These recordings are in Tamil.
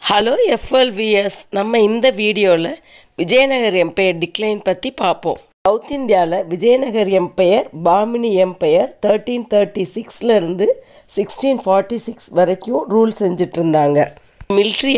Hello FWorld viewers, நம்ம இந்த வீடியோல விஜயநகர் எம்பையர் டிக்ளைன் பத்தி பாப்போம். சவுத் இந்தியால விஜயநகர் எம்பையர் பாமினி எம்பையர் 1336 ல இருந்து 1646 வரைக்கும் ரூல் செஞ்சிட்டு இருந்தாங்க. Military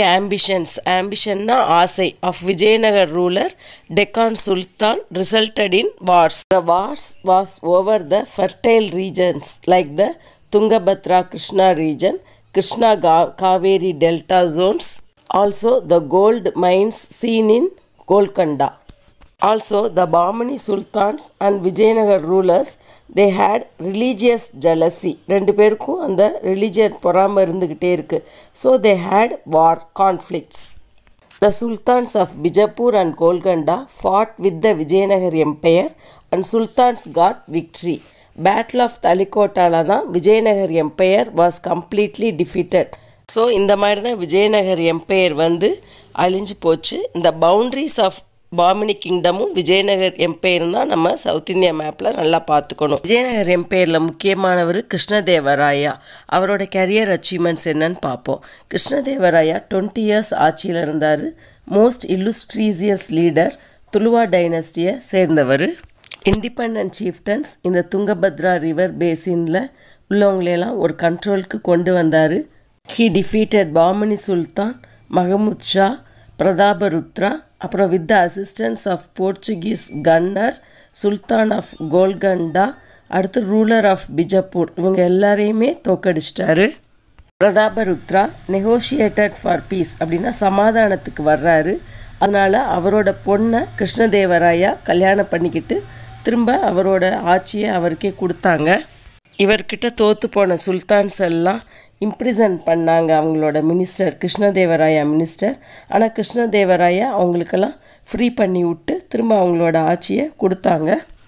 ambitionனா ஆசை of Vijayanagar ruler Deccan Sultan resulted in wars. The wars was over the fertile regions like the Tungabhadra Krishna region, Krishna Kaveri Delta zones, also the gold mines seen in Golconda. Also the Bahmani Sultans and Vijayanagar rulers, they had religious jealousy. ரெண்டு பேருக்கும் அந்த ரிலிஜியன் பொறாமை இருந்துகிட்டே இருக்கு. So they had war conflicts. The Sultans of Bijapur and Golconda fought with the Vijayanagar Empire and Sultans got victory. Battle of Talikotala தான் Vijayanagar empire was completely defeated. So இந்த மாதிரி தான் விஜயநகர் எம்பையர் வந்து அழிஞ்சு போச்சு. இந்த பவுண்ட்ரிஸ் ஆஃப் பாமினி கிங்டமும் விஜயநகர் எம்பையரும் தான் நம்ம சவுத் இந்தியா மேப்பில் நல்லா பார்த்துக்கணும். விஜயநகர் எம்பையரில் முக்கியமானவர் கிருஷ்ணதேவராயா. அவரோட கரியர் அச்சீவ்மெண்ட்ஸ் என்னன்னு பார்ப்போம். கிருஷ்ணதேவராயா 20 இயர்ஸ் ஆட்சியில் இருந்தார். மோஸ்ட் இல்லுஸ்ட்ரீசியஸ் லீடர், துளுவா டைனஸ்டியை சேர்ந்தவர். இண்டிபெண்டன்ட் சீஃப்டன்ஸ் இந்த துங்கபத்ரா ரிவர் பேசினில் உள்ளவங்களெல்லாம் ஒரு கண்ட்ரோலுக்கு கொண்டு வந்தார். He defeated Bahmani sultan, Mahmud Shah, Prataparudra, அப்புறம் with the assistance of Portuguese gunner, sultan of Golconda, அடுத்து ரூலர் ஆஃப் பிஜப்பூர், இவங்க எல்லாரையுமே தோக்கடிச்சிட்டாரு. பிரதாபருத்ரா நெகோஷியேட்டட் ஃபார் பீஸ் அப்படின்னா சமாதானத்துக்கு வர்றாரு. அதனால் அவரோட பொண்ணை கிருஷ்ணதேவராயா கல்யாணம் பண்ணிக்கிட்டு திரும்ப அவரோட ஆட்சியை அவருக்கே கொடுத்தாங்க. இவர்கிட்ட தோற்று போன சுல்தான்ஸ் எல்லாம் இம்ப்ரிசன் பண்ணாங்க அவங்களோட மினிஸ்டர், கிருஷ்ணதேவராயா மினிஸ்டர். ஆனால் கிருஷ்ணதேவராயா அவங்களுக்கெல்லாம் ஃப்ரீ பண்ணி விட்டு திரும்ப அவங்களோட ஆட்சியை கொடுத்தாங்க.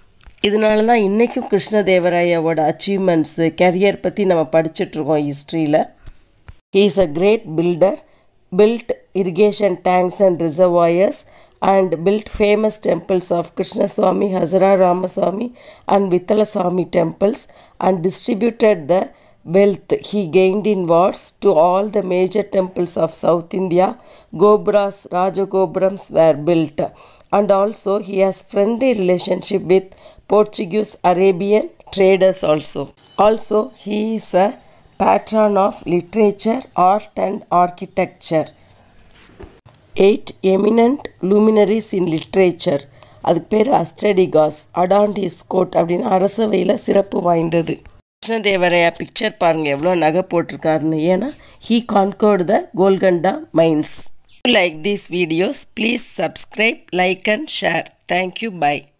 இதனால தான் இன்றைக்கும் கிருஷ்ணதேவராயாவோட அச்சீவ்மெண்ட்ஸு கரியர் பற்றி நம்ம படிச்சுட்ருக்கோம் ஹிஸ்ட்ரியில். He is a great builder, built irrigation tanks and reservoirs and built famous temples of Krishna Swami, Hazara Ramaswamy and Vithala Swami temples and distributed the wealth he gained in wars to all the major temples of South India. Gobras, Rajagobrams were built, and also he has friendly relationship with Portuguese Arabian traders also. Also he is a patron of literature, art and architecture. 8 eminent luminaries in literature, அதுக்கு பேர் அஸ்டடிகாஸ், அடான்ட் ஹிஸ் கோட் அப்படின்னு அரசவையில் சிறப்பு வாய்ந்தது. கிருஷ்ணதேவராயா பிக்சர் பாருங்கள் எவ்வளோ நகை போட்டிருக்காருன்னு. ஏன்னா he conquered the Golconda mines. If you like these videos, please subscribe, like and share. Thank you. Bye.